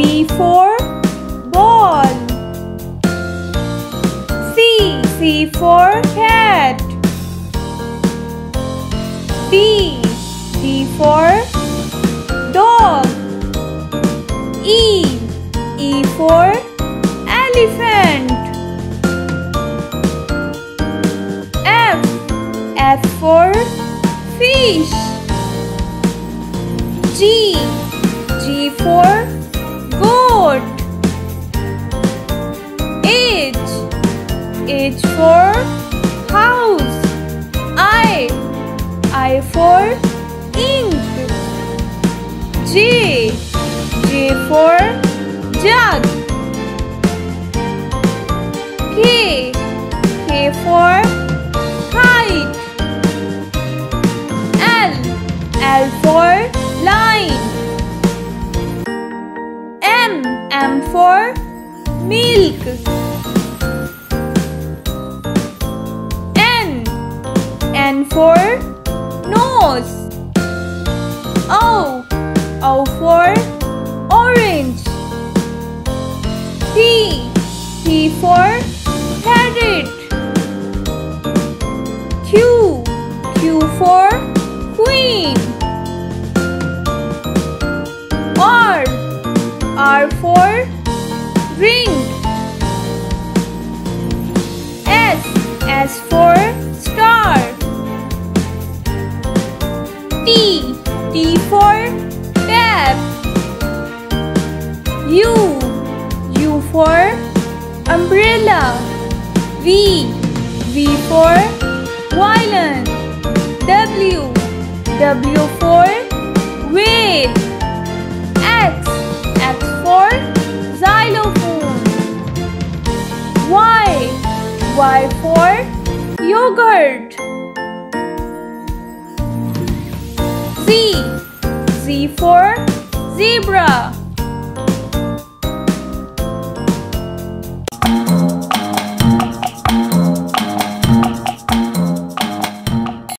for ball. C for cat. D for dog. E for elephant. F for fish. G for goat. H for house. I for ink. J for jug. K for kite. L for line. M for milk. N for nose. O for orange. P for parrot. Q for queen. R for ring. S for star. T for tap. U for umbrella. V for violin. W for whale. X for xylophone. Y for yogurt. Z for zebra.